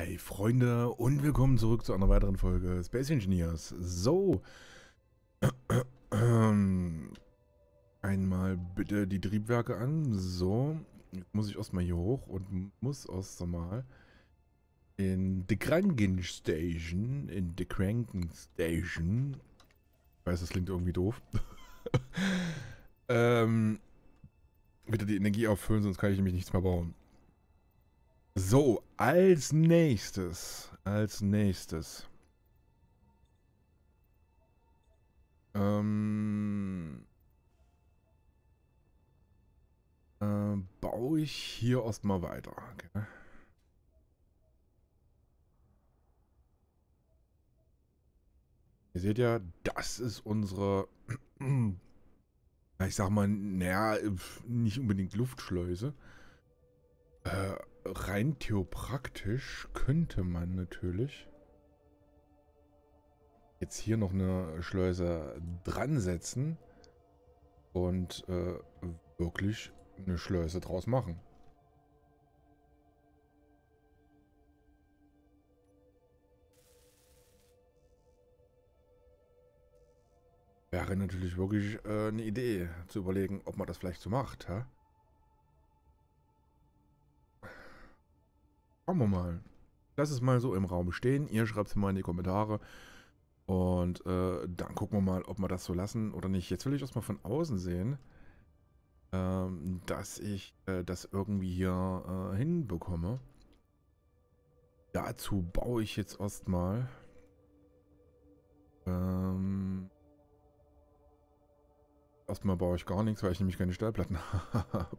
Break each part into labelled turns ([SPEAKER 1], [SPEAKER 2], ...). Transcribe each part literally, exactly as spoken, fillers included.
[SPEAKER 1] Hi Freunde und willkommen zurück zu einer weiteren Folge Space Engineers. So, ähm, einmal bitte die Triebwerke an. So, jetzt muss ich erstmal hier hoch und muss erst einmal in die Kranken Station, in die Kranken Station, ich weiß, das klingt irgendwie doof, ähm, wieder die Energie auffüllen, sonst kann ich nämlich nichts mehr bauen. So, als nächstes, als nächstes, ähm, äh, baue ich hier erstmal weiter. Okay. Ihr seht ja, das ist unsere, ich sag mal, naja, nicht unbedingt Luftschleuse. Äh, rein theopraktisch könnte man natürlich jetzt hier noch eine Schleuse dran setzen und äh, wirklich eine Schleuse draus machen. Wäre natürlich wirklich äh, eine Idee, zu überlegen, ob man das vielleicht so macht, hä? Schauen wir mal. Lass es mal so im Raum stehen. Ihr schreibt es mal in die Kommentare. Und äh, dann gucken wir mal, ob wir das so lassen oder nicht. Jetzt will ich erstmal von außen sehen, ähm, dass ich äh, das irgendwie hier äh, hinbekomme. Dazu baue ich jetzt erstmal ähm, erstmal baue ich gar nichts, weil ich nämlich keine Stahlplatten habe.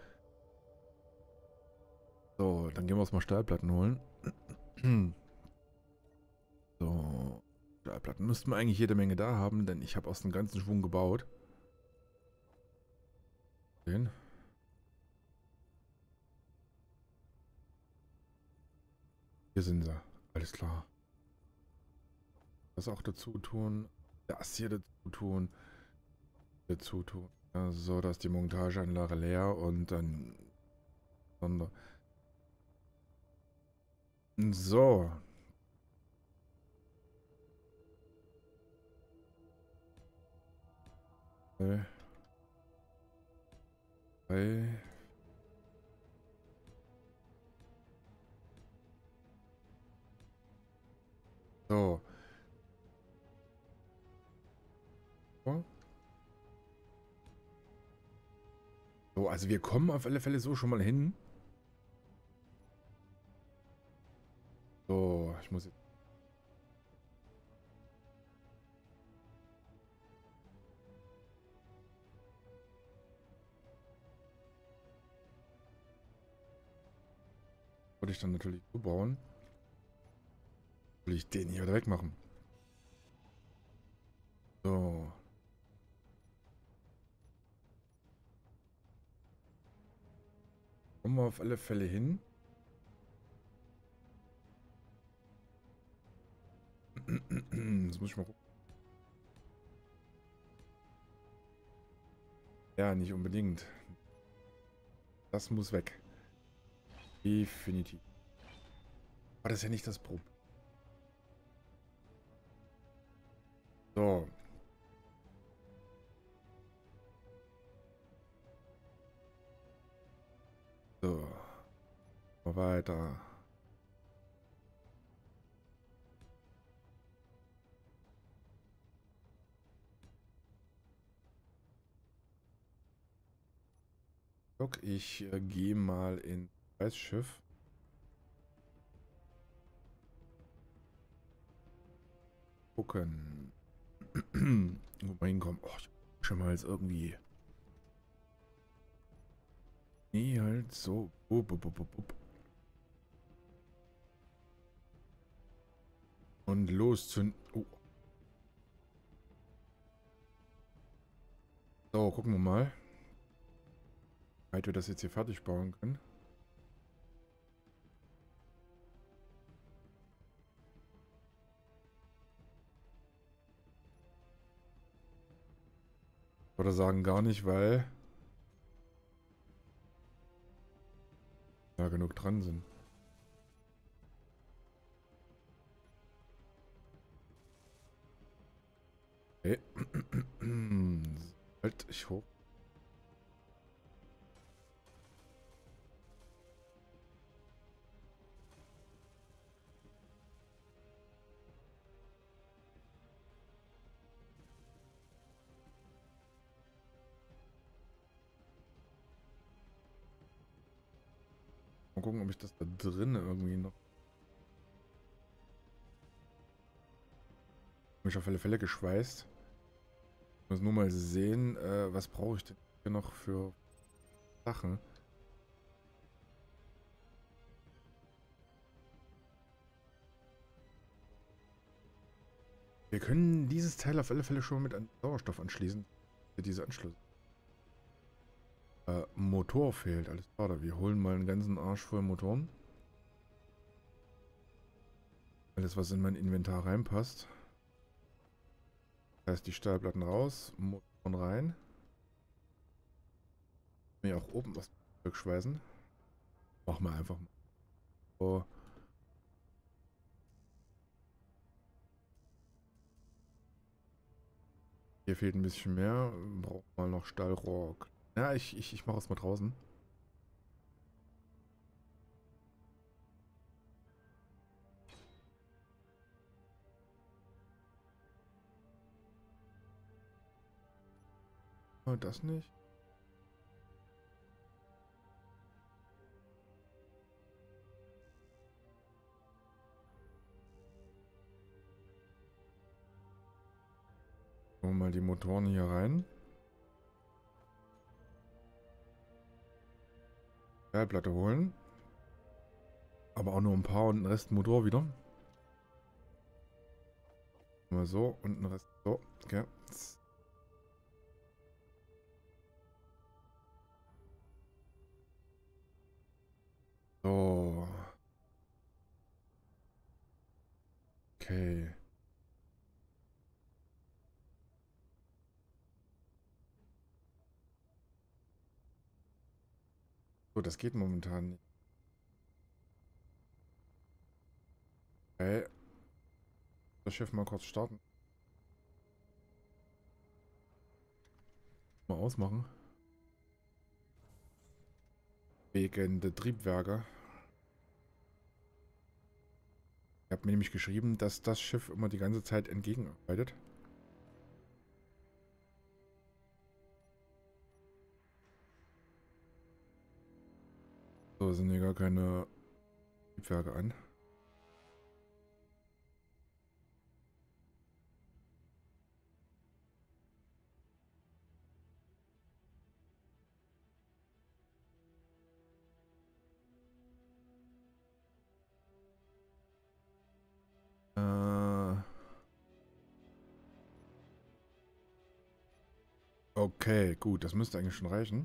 [SPEAKER 1] So, dann gehen wir erstmal Stahlplatten holen. So, Stahlplatten müssten wir eigentlich jede Menge da haben, denn ich habe aus dem ganzen Schwung gebaut. Den. Hier sind sie. Alles klar. Das auch dazu tun. Das hier dazu tun. Dazu tun. So, da ist die Montageanlage leer und dann. Sonder. So. Drei. Drei. So. So, also wir kommen auf alle Fälle so schon mal hin. So, ich muss jetzt. Wollte ich dann natürlich so bauen. Will ich den hier wieder wegmachen. So. Kommen wir auf alle Fälle hin. Das muss ich mal gucken. Ja, nicht unbedingt. Das muss weg. Definitiv. Aber das ist ja nicht das Problem. So. So. Mal weiter. Guck, ich äh, gehe mal ins Eisschiff. Gucken. Wo wir hinkommen. Oh, ich schon mal jetzt irgendwie. Nee, halt so. Upp, upp, upp, upp. Und los zu. Oh. So, gucken wir mal. Wie weit wir das jetzt hier fertig bauen können. Oder sagen gar nicht, weil da genug dran sind. ich hoch. Mal gucken, ob ich das da drin irgendwie noch... Mich auf alle Fälle geschweißt. Ich muss nur mal sehen, äh, was brauche ich denn hier noch für Sachen. Wir können dieses Teil auf alle Fälle schon mit einem Sauerstoff anschließen. Diese Anschluss. Äh, Motor fehlt, alles klar. Wir holen mal einen ganzen Arsch voll Motoren. Alles, was in mein Inventar reinpasst. Das heißt, die Stahlplatten raus, Motoren rein. Mir auch oben was zurückschweißen. Machen wir einfach mal. So. Hier fehlt ein bisschen mehr. Brauchen wir noch Stahlrohr. Ja, ich, ich, ich mache es mal draußen. Oh, das nicht. Machen wir mal die Motoren hier rein. Stahlplatte holen. Aber auch nur ein paar und den Rest Motor wieder. Mal so und den Rest so. Okay. So. Okay. So, das geht momentan nicht. Okay. Das Schiff mal kurz starten. Mal ausmachen. Wegen der Triebwerke. Ich habe mir nämlich geschrieben, dass das Schiff immer die ganze Zeit entgegenarbeitet. So, sind hier gar keine Triebwerke an. Äh, okay, gut, das müsste eigentlich schon reichen.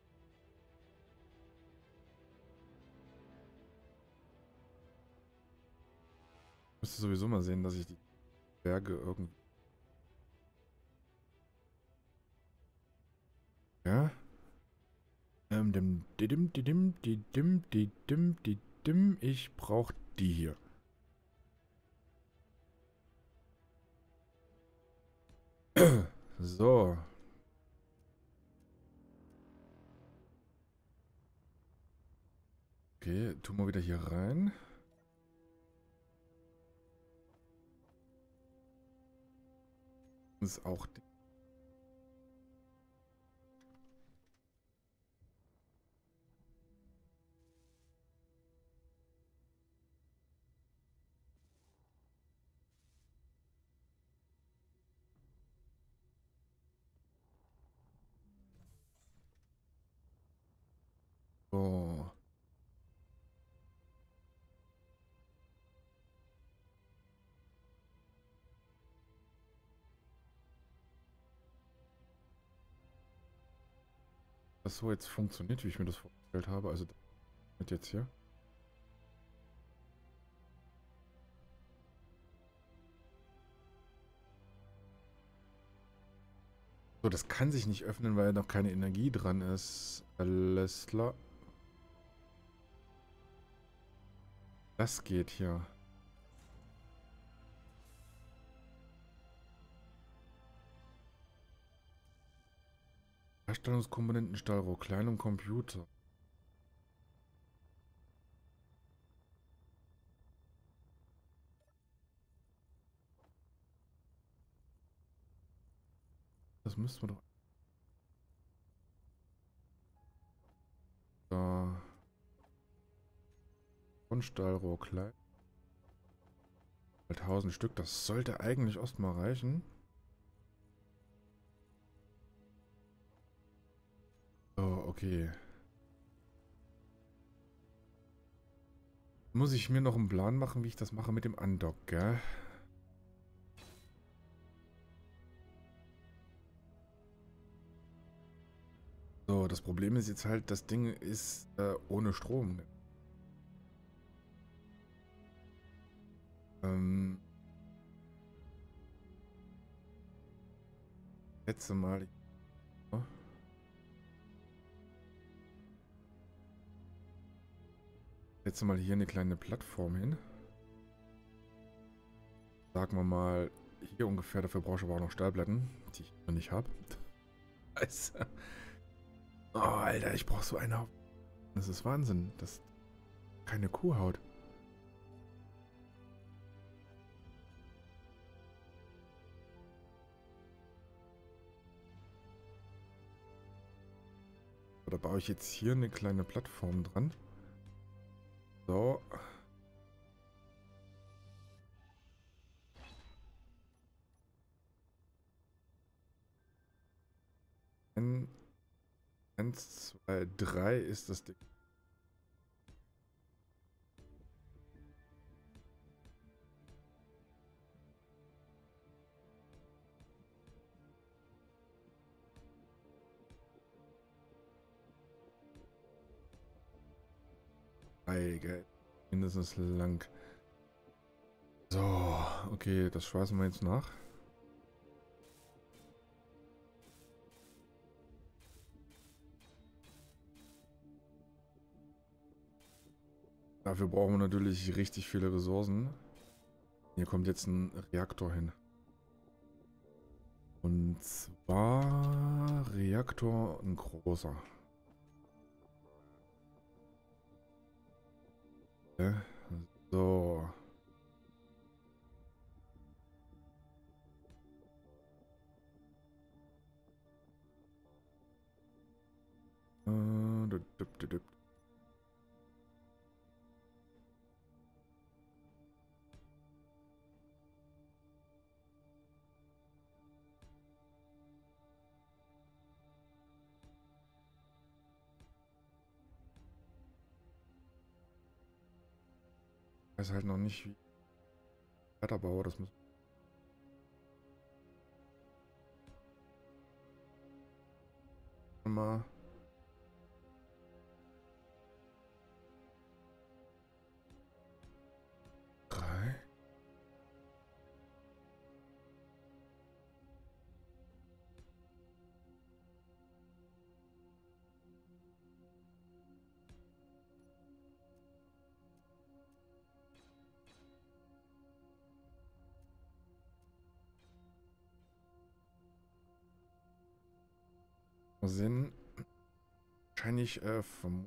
[SPEAKER 1] Ich müsste sowieso mal sehen, dass ich die Berge irgendwie... Ja? Ähm, dim, didim, didim, didim, didim, didim. Ich brauche die hier. So. Okay, tun wir wieder hier rein. Das ist auch... So. Das so jetzt funktioniert, wie ich mir das vorgestellt habe. Also mit jetzt hier. So, das kann sich nicht öffnen, weil noch keine Energie dran ist. Alles klar. Das geht hier. Herstellungskomponenten, Stahlrohr, Klein- und Computer. Das müssten wir doch. Da. Und Stahlrohr, Klein. tausend Stück, das sollte eigentlich erstmal reichen. So, okay. Muss ich mir noch einen Plan machen, wie ich das mache mit dem Undock, gell? So, das Problem ist jetzt halt, das Ding ist äh, ohne Strom. Ähm, letzte Mal. Ja, letzte Mal hier eine kleine Plattform hin. Sagen wir mal, hier ungefähr, dafür brauche ich aber auch noch Stahlplatten, die ich noch nicht habe. Scheiße. Oh, Alter, ich brauche so eine. Das ist Wahnsinn. Das ist keine Kuhhaut. Da baue ich jetzt hier eine kleine Plattform dran. So. Ein, eins, zwei, drei ist das Ding. Drei, gell? Mindestens lang. So, okay, das schweißen wir jetzt nach. Dafür brauchen wir natürlich richtig viele Ressourcen. Hier kommt jetzt ein Reaktor hin. Und zwar Reaktor ein großer. Ja, so. Äh, düpp, düpp, düpp, düpp. Ich weiß halt noch nicht, wie ich weiterbaue. Das muss man mal. Drei. Mal sehen. Wahrscheinlich äh, vom,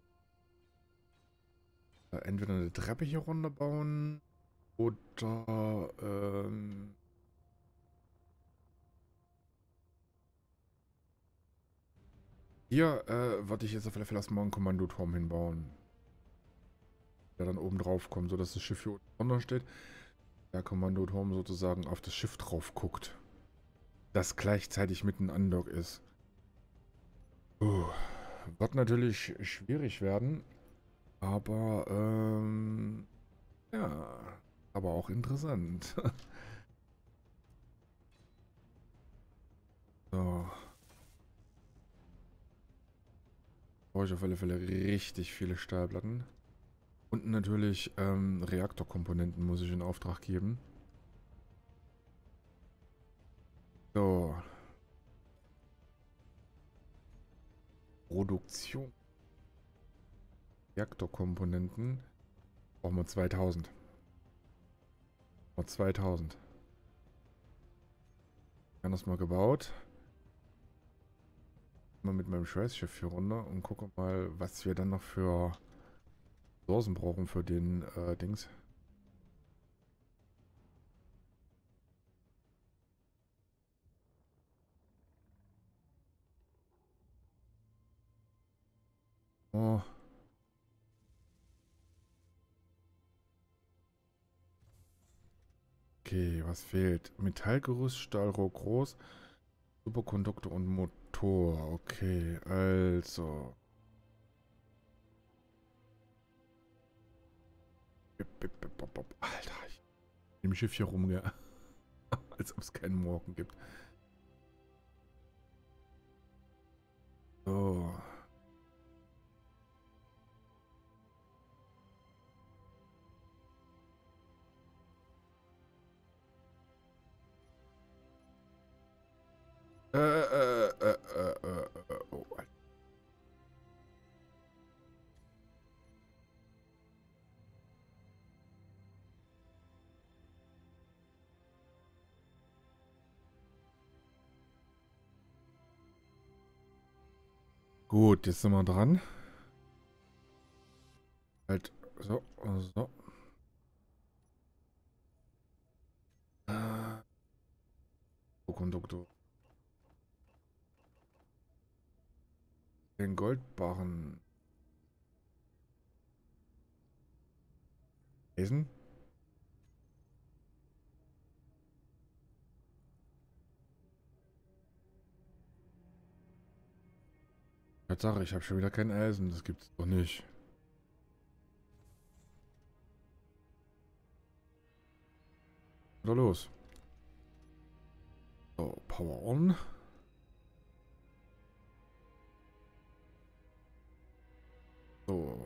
[SPEAKER 1] äh, entweder eine Treppe hier runter bauen oder ähm, hier äh, würde ich jetzt auf alle Fälle erstmal einen Kommandoturm hinbauen, der dann oben drauf kommt, sodass das Schiff hier unten drunter steht. Der Kommandoturm sozusagen auf das Schiff drauf guckt, das gleichzeitig mit einem Undock ist. Uh, wird natürlich schwierig werden, aber ähm, ja, aber auch interessant. So, brauche ich auf alle Fälle richtig viele Stahlplatten. Und natürlich ähm, Reaktorkomponenten muss ich in Auftrag geben. So. Produktion. Reaktorkomponenten. Brauchen wir zweitausend. Brauchen wir zweitausend. Wir haben das mal gebaut. mal mit meinem Schweißschiff hier runter und gucke mal, was wir dann noch für Ressourcen brauchen für den äh, Dings. Oh, okay, was fehlt? Metallgerüst, Stahlrohr groß, Superkonduktor und Motor. Okay, also. Alter, ich bin im Schiff hier rum, gell? Als ob es keinen Morgen gibt. So. Äh, äh, äh, äh, äh, äh, oh, Alter. Gut, jetzt sind wir dran. Halt, so, so. Äh, Superkonduktor. Den Goldbarren. Eisen? Tatsache, ich habe schon wieder kein Eisen. Das gibt's doch nicht. Oder los. So, Power on. So.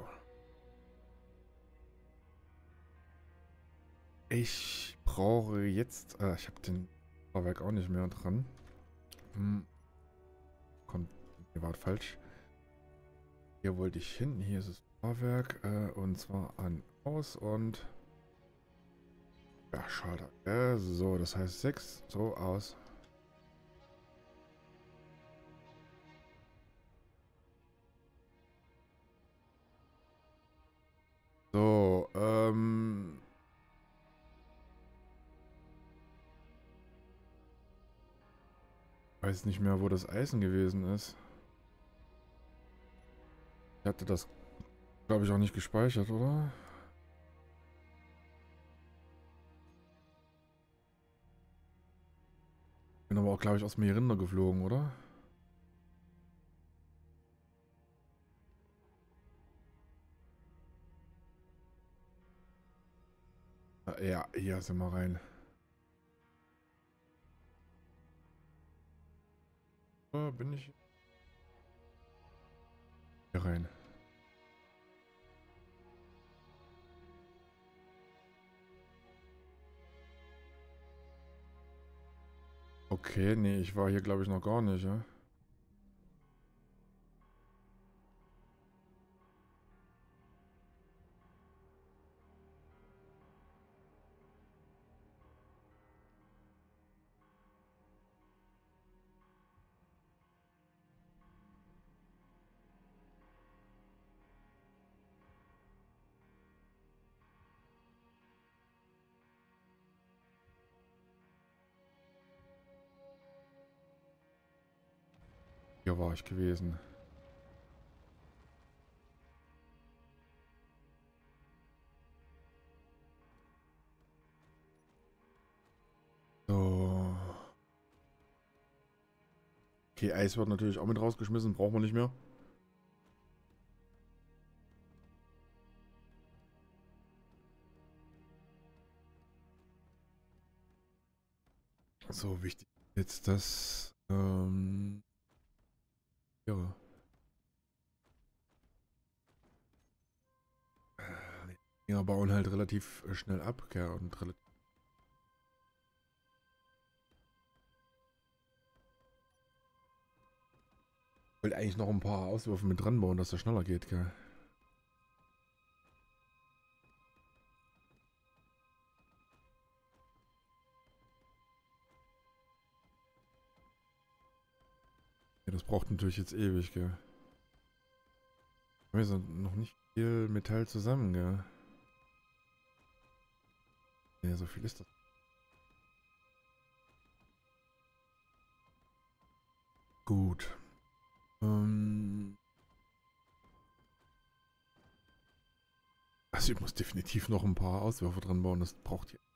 [SPEAKER 1] Ich brauche jetzt. Äh, ich habe den Fahrwerk auch nicht mehr dran. Hm, kommt. Hier war falsch. Hier wollte ich hin. Hier ist das Fahrwerk. Äh, und zwar an aus und. Ja, schade. Äh, so, das heißt sechs. So, aus. So, ähm. Weiß nicht mehr, wo das Eisen gewesen ist. Ich hatte das, glaube ich, auch nicht gespeichert, oder? Bin aber auch, glaube ich, aus mir Rinder geflogen, oder? Äh, Ja, hier sind wir rein. Äh, bin ich hier rein? Okay, nee, ich war hier, glaube ich, noch gar nicht, ja? Hier war ich gewesen. So. Okay, Eis wird natürlich auch mit rausgeschmissen, brauchen wir nicht mehr. So, wichtig. Jetzt das, ähm, ja. Ja, bauen halt relativ äh, schnell ab, gell, und relativ. Ich wollte eigentlich noch ein paar Auswürfe mit dran bauen, dass das schneller geht, gell. Ja, Das braucht natürlich jetzt ewig, gell. Wir sind noch nicht viel Metall zusammen, gell. Ja, so viel ist das. Gut. Ähm also ich muss definitiv noch ein paar Auswürfe dran bauen. Das braucht hier.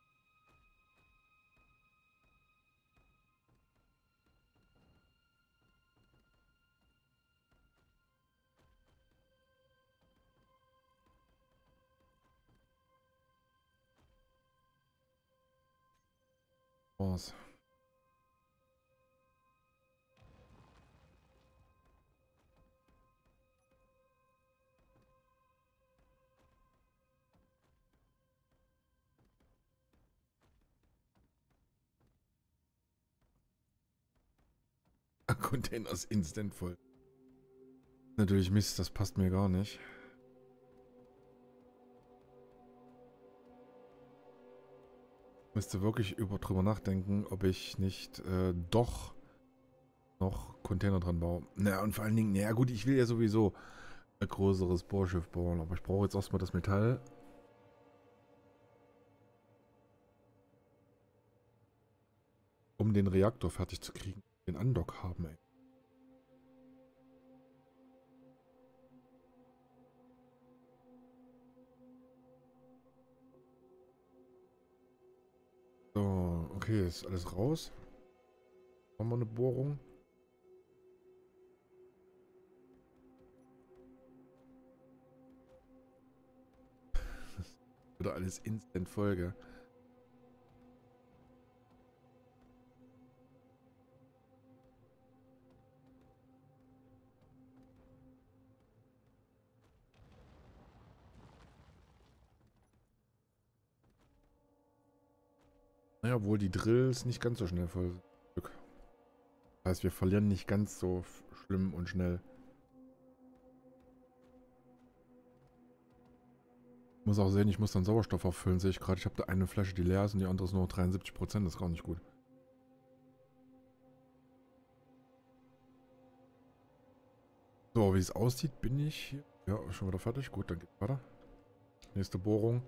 [SPEAKER 1] Was? Container ist instant voll. Natürlich Mist, das passt mir gar nicht. Müsste wirklich über drüber nachdenken, ob ich nicht äh, doch noch Container dran baue. Naja, und vor allen Dingen, naja gut, ich will ja sowieso ein größeres Bohrschiff bauen, aber ich brauche jetzt erstmal das Metall. Um den Reaktor fertig zu kriegen. Den Undock haben, ey. So, okay, ist alles raus. Machen wir eine Bohrung. Wieder alles instant Folge. Naja, obwohl die Drills nicht ganz so schnell voll sind. Das heißt, wir verlieren nicht ganz so schlimm und schnell. Ich muss auch sehen, ich muss dann Sauerstoff auffüllen, sehe ich gerade. Ich habe da eine Flasche, die leer ist und die andere ist nur noch dreiundsiebzig Prozent. Das ist gar nicht gut. So, wie es aussieht, bin ich hier. Ja, schon wieder fertig. Gut, dann geht's weiter. Nächste Bohrung.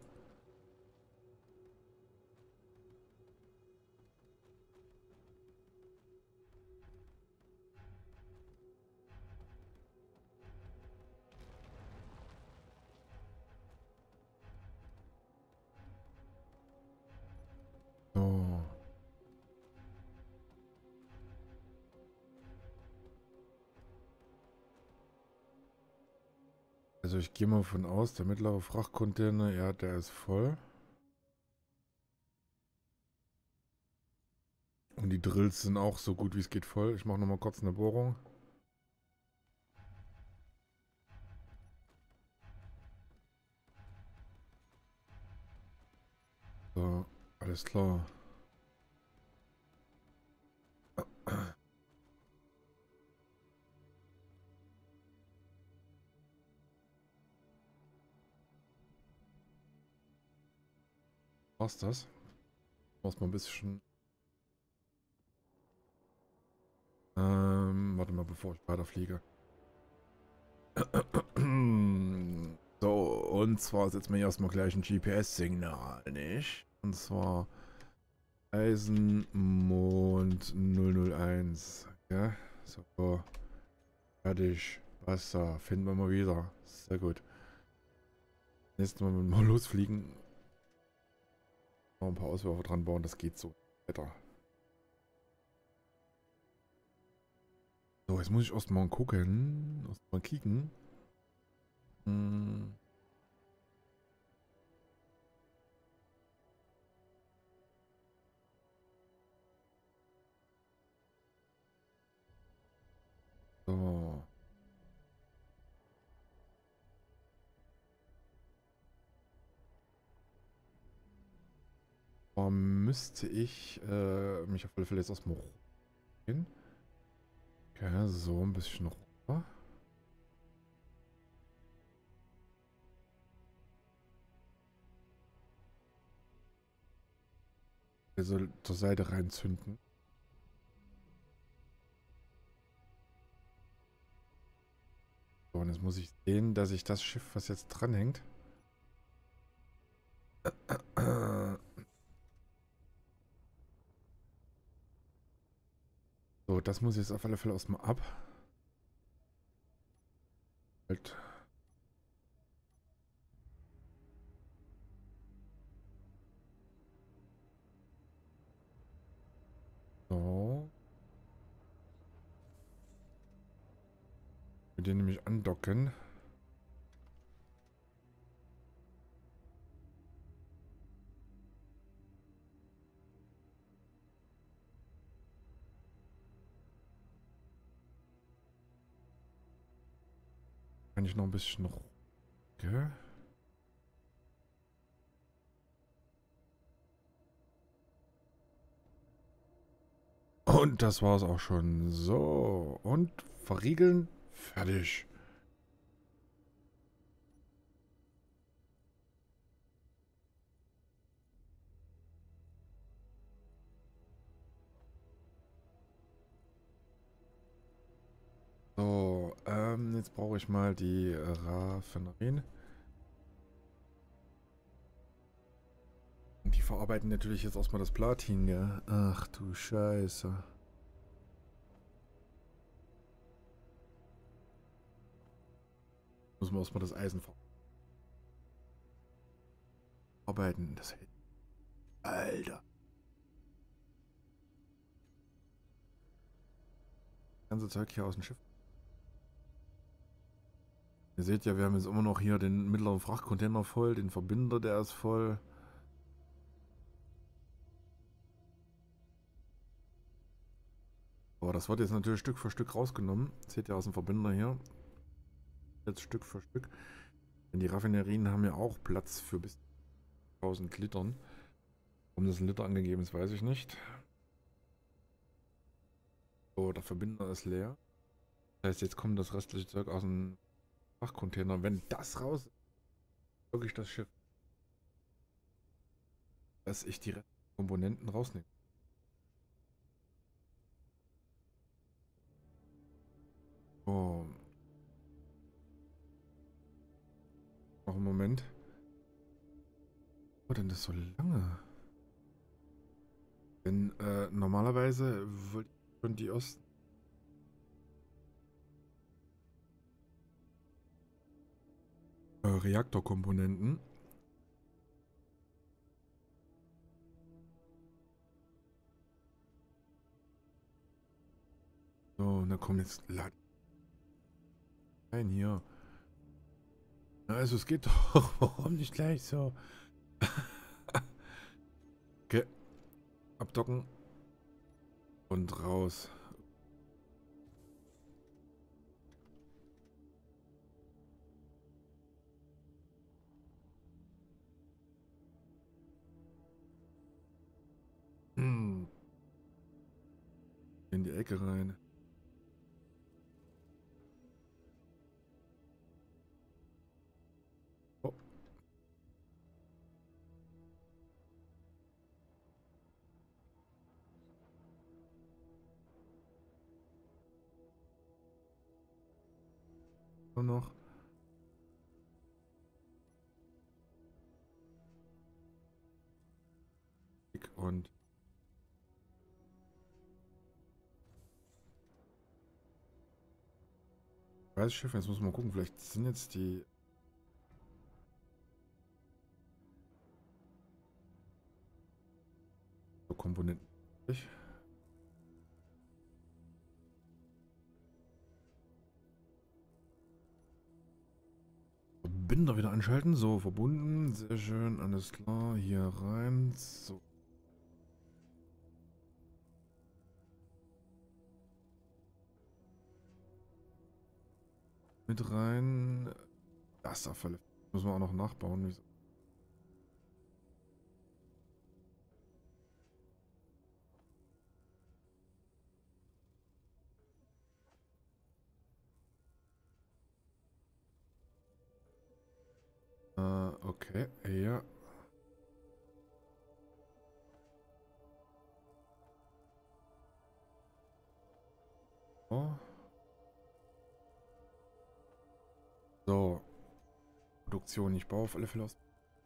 [SPEAKER 1] So. Also ich gehe mal von aus, der mittlere Frachtcontainer, ja, der ist voll. Und die Drills sind auch so gut wie es geht voll. Ich mache nochmal kurz eine Bohrung. So, alles klar. War's das? Muss mal ein bisschen. Ähm, warte mal, bevor ich weiterfliege. So, und zwar setzen wir hier erstmal gleich ein G P S-Signal, nicht? Und zwar Eisenmond null null eins. Ja, so. Fertig. Wasser. Finden wir mal wieder. Sehr gut. Nächstes Mal, wenn wir mal losfliegen, noch ein paar Auswürfe dran bauen. Das geht so weiter. So, jetzt muss ich erstmal gucken. Erstmal kicken. Hm. So. Da müsste ich äh, mich auf alle Fälle jetzt erstmal hochgehen. Okay, so ein bisschen runter. Also zur Seite reinzünden. Jetzt muss ich sehen, dass ich das Schiff, was jetzt dranhängt. So, das muss jetzt auf alle Fälle erstmal ab. Halt. So. Mit denen nämlich andocken. Kann ich noch ein bisschen... Okay. Und das war's auch schon. So. Und verriegeln. Fertig. So. Ähm, jetzt brauche ich mal die Raffinerien. Die verarbeiten natürlich jetzt erstmal das Platin, ja. Ach du Scheiße. Müssen wir erstmal das Eisen verarbeiten. Das hält. Alter. Das ganze Zeug hier aus dem Schiff. Ihr seht ja, wir haben jetzt immer noch hier den mittleren Frachtcontainer voll, den Verbinder, der ist voll. Aber das wird jetzt natürlich Stück für Stück rausgenommen. Seht ihr aus dem Verbinder hier. Jetzt Stück für Stück. Denn die Raffinerien haben ja auch Platz für bis tausend Litern. Warum das ein Liter angegeben ist, weiß ich nicht. So, der Verbinder ist leer. Das heißt, jetzt kommt das restliche Zeug aus dem Frachtcontainer. Wenn das raus ist, wirklich das Schiff, dass ich die Komponenten rausnehme. Oh. Noch einen Moment. Was denn das so lange? Denn äh, normalerweise wollte ich schon die Ost... Äh, Reaktorkomponenten. So, na komm jetzt. Nein, hier. Also es geht doch. Warum nicht gleich so? Okay. Abdocken. Und raus. Hm. In die Ecke rein. Oh. Nur noch. Und weiß Schiff, jetzt muss man mal gucken, vielleicht sind jetzt die Komponenten. Verbinder wieder anschalten. So, verbunden. Sehr schön, alles klar. Hier rein. So. Mit rein. Das auf alle Fälle. Müssen wir auch noch nachbauen. Wieso? Äh, okay. Ja. Oh. So, Produktion. Ich baue auf alle Fälle aus.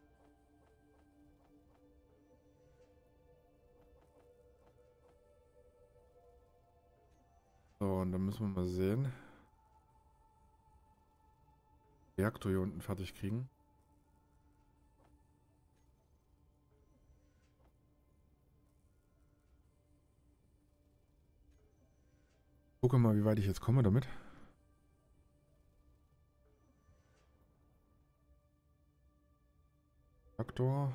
[SPEAKER 1] So, und dann müssen wir mal sehen. Reaktor hier unten fertig kriegen. Gucke mal, wie weit ich jetzt komme damit. Reaktor.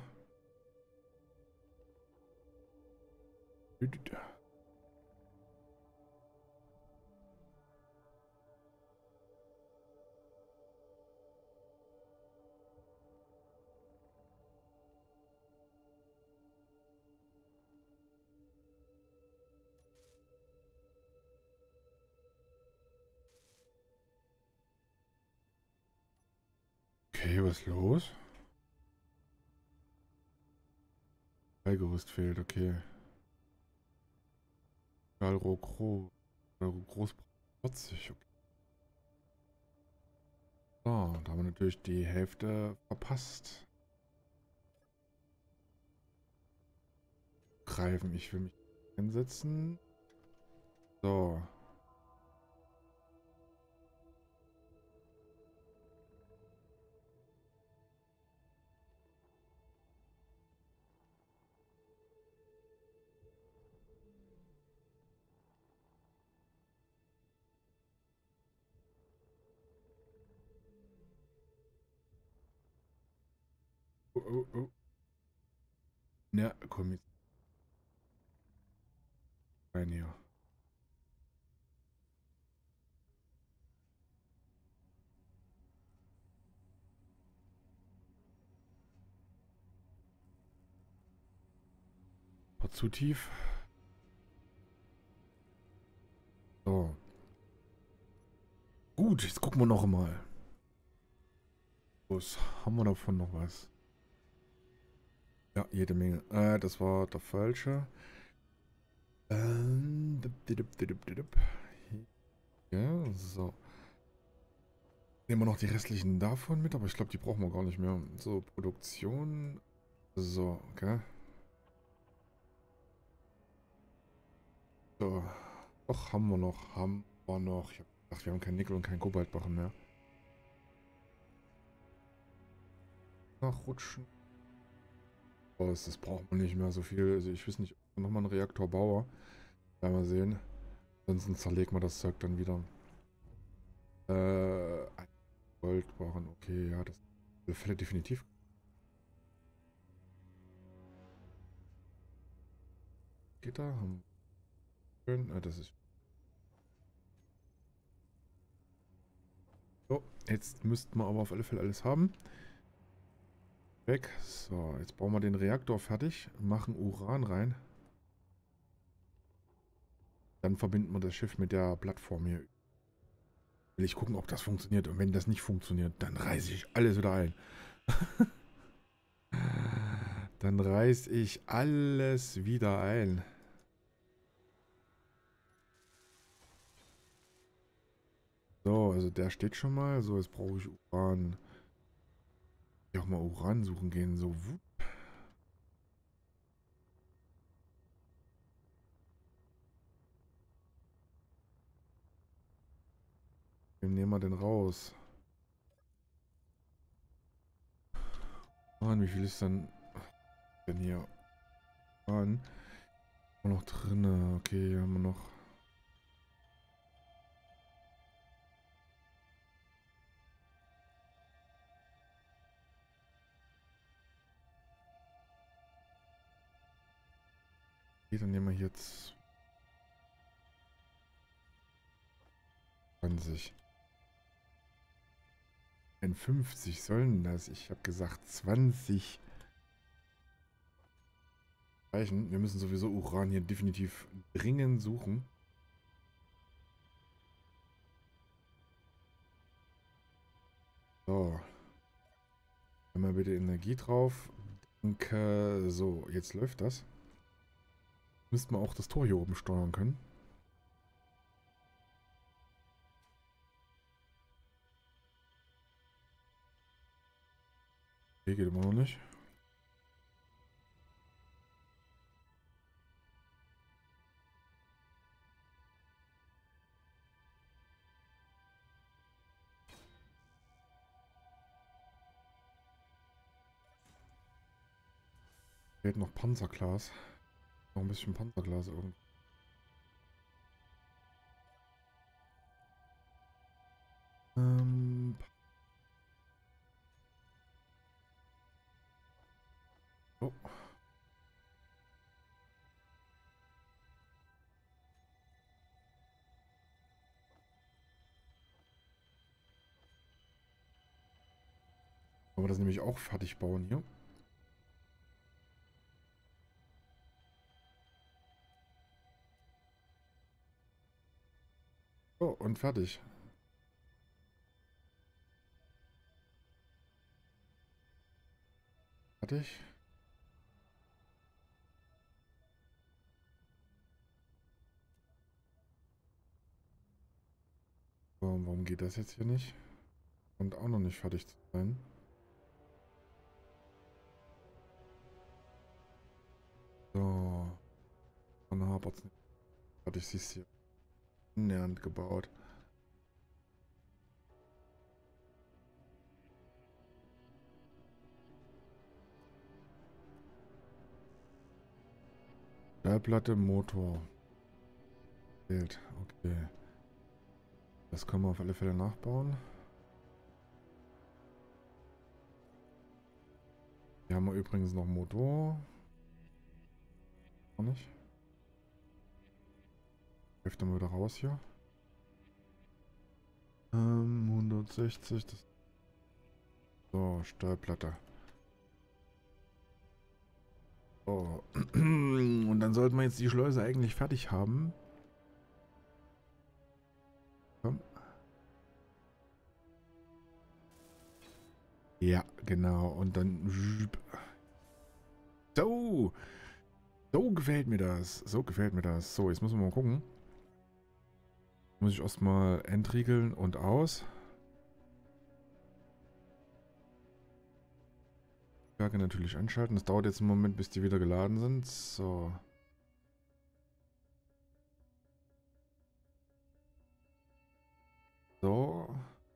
[SPEAKER 1] Okay, was ist los? Beigerüst fehlt, okay. Galro Groß. Groß vierzig, okay. So, da haben wir natürlich die Hälfte verpasst. Greifen, ich will mich hinsetzen. So. Oh, oh, oh. Ja, komm jetzt rein hier. War zu tief. So. Gut, jetzt gucken wir noch mal. Was haben wir davon noch was? Ja, jede Menge. Äh, das war der falsche. Ähm, dip, dip, dip, dip, dip. Ja, so. Nehmen wir noch die restlichen davon mit, aber ich glaube, die brauchen wir gar nicht mehr. So, Produktion. So, okay. So. Doch, haben wir noch. Haben wir noch. Ich hab gedacht, wir haben kein Nickel und kein Kobaltbarren mehr. Nachrutschen. Oh, das, das braucht man nicht mehr so viel. Also ich weiß nicht, ob ich nochmal einen Reaktor baue. Werden wir sehen. Ansonsten zerlegen wir das Zeug dann wieder. Äh, ein Goldbarren. Okay, ja, das Fälle definitiv. Geht da? Haben wir schön. Ah, das ist. So, jetzt müssten wir aber auf alle Fälle alles haben. Weg. So, jetzt bauen wir den Reaktor fertig. Machen Uran rein. Dann verbinden wir das Schiff mit der Plattform hier. Will ich gucken, ob das funktioniert. Und wenn das nicht funktioniert, dann reiße ich alles wieder ein. Dann reiße ich alles wieder ein. So, also der steht schon mal. So, jetzt brauche ich Uran. Ich auch mal Uran suchen gehen. So, wupp. Wem nehmen wir denn raus? Mann, wie viel ist denn, denn hier? Uran. Noch drin. Okay, hier haben wir noch. Okay, dann nehmen wir jetzt zwanzig. fünfzig sollen das? Ich habe gesagt zwanzig reichen. Wir müssen sowieso Uran hier definitiv dringend suchen. So. Einmal bitte Energie drauf. Danke. So, jetzt läuft das. Müssten wir auch das Tor hier oben steuern können. Okay, geht immer noch nicht. Fehlt noch Panzerglas. Noch ein bisschen Panzerglas irgendwie. Ähm. Oh. Wollen wir das nämlich auch fertig bauen hier? Oh, und fertig. Fertig. So, warum geht das jetzt hier nicht? Und auch noch nicht fertig zu sein. So. Dann hapert es nicht. Fertig, siehst du hier. Annähernd gebaut. Stahlplatte, Motor. Fehlt. Okay. Das können wir auf alle Fälle nachbauen. Hier haben wir übrigens noch Motor. Auch nicht. Hilft dann wieder raus hier. Ähm, hundertsechzig. Das so, Stahlplatte. So. Und dann sollten wir jetzt die Schleuse eigentlich fertig haben. Komm. Ja, genau. Und dann... So. So gefällt mir das. So gefällt mir das. So, jetzt müssen wir mal gucken. Muss ich erstmal entriegeln und aus. Werke natürlich anschalten. Das dauert jetzt einen Moment, bis die wieder geladen sind. So. So.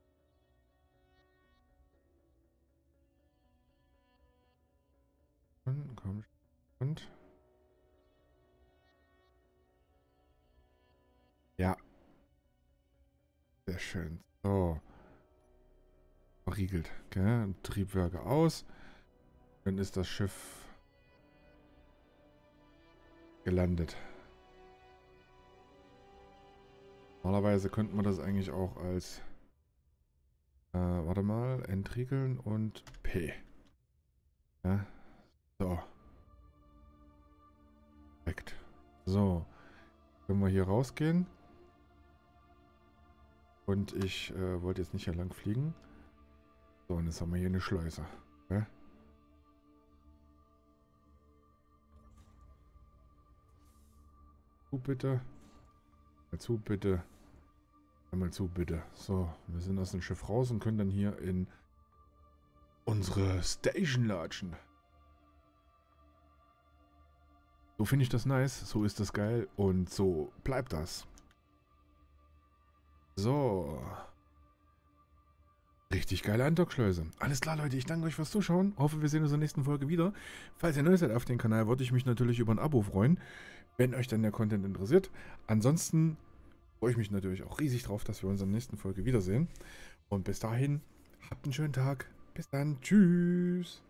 [SPEAKER 1] Und, komm. Und. Ja. Sehr schön. So. Verriegelt. Okay. Triebwerke aus. Dann ist das Schiff gelandet. Normalerweise könnte man das eigentlich auch als äh, warte mal, entriegeln und P. Ja. So. Perfekt. So. Können wir hier rausgehen. Und ich äh, wollte jetzt nicht hier lang fliegen. So, und jetzt haben wir hier eine Schleuse. Ja. Zu bitte. Mal zu bitte. Einmal zu bitte. So, wir sind aus dem Schiff raus und können dann hier in unsere Station latschen. So finde ich das nice. So ist das geil. Und so bleibt das. So. Richtig geile Andockschleuse. Alles klar, Leute. Ich danke euch fürs Zuschauen. Hoffe, wir sehen uns in der nächsten Folge wieder. Falls ihr neu seid auf dem Kanal, würde ich mich natürlich über ein Abo freuen, wenn euch dann der Content interessiert. Ansonsten freue ich mich natürlich auch riesig drauf, dass wir uns in der nächsten Folge wiedersehen. Und bis dahin, habt einen schönen Tag. Bis dann. Tschüss.